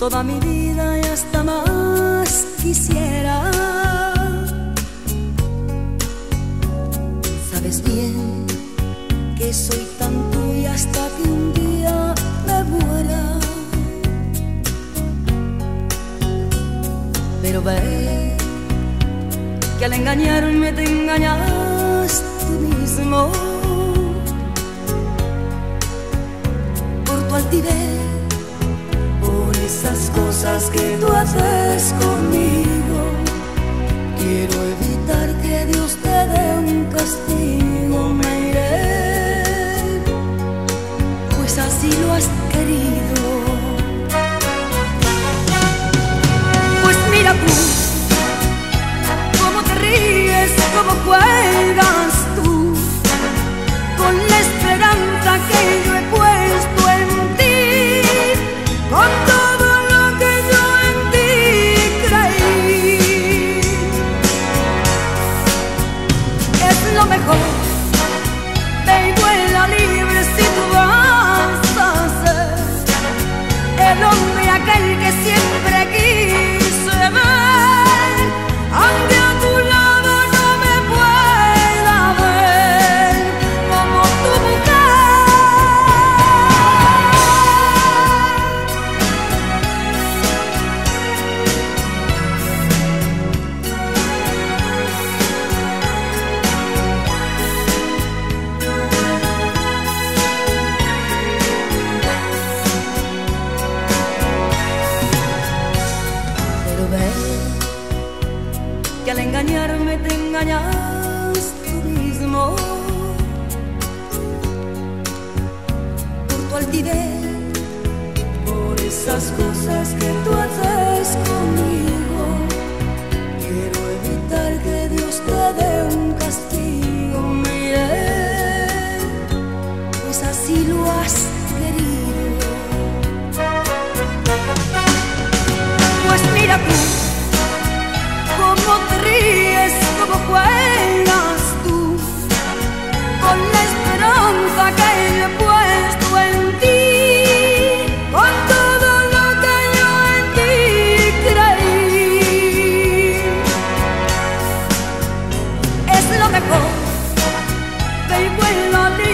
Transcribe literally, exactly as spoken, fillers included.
toda mi vida y hasta más quisiera. Sabes bien que soy tan tuya hasta que un día me muera. Pero ve que al engañarme te engañas tú mismo. Por tu altivez, por esas cosas que tú haces conmigo, quiero evitar que Dios te dé un castigo. Me iré, pues así lo has querido. Pues mira tú, cómo te ríes, cómo juegas tú, con la esperanza que yo he puesto en ti, con todo lo que yo en ti creí. Es lo mejor, ve y vuela libre si tú vas a ser el hombre aquel que siempre quise ver, aunque a tu lado no me pueda ver como tu mujer. Pero ve que al engañarme te engañas tú mismo. Por tu altivez, por esas cosas que tú haces conmigo, quiero evitar que Dios te dé un castigo. Mire, pues así lo has querido. Pues mira tú, cómo te ríes, cómo juegas tú, con la esperanza que yo he puesto en ti, con todo lo que yo en ti creí. Es lo mejor, ve y vuela libre.